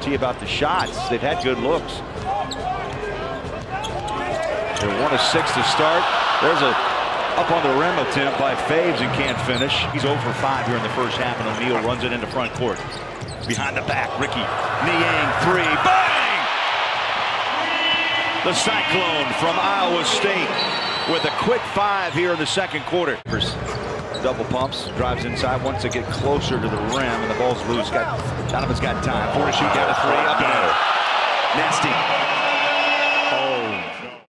guarantee about the shots. They've had good looks. They're 1 of 6 to start. There's a up on the rim attempt by Faves and can't finish. He's 0 for 5 here in the first half, and O'Neal runs it into front court. Behind the back, Ricky Niang 3. Bang! The Cyclone from Iowa State with a quick 5 here in the second quarter. Double pumps, drives inside, wants to get closer to the rim, and the ball's loose. Donovan's got time. 4 to shoot, down to 3, up and in. Nasty.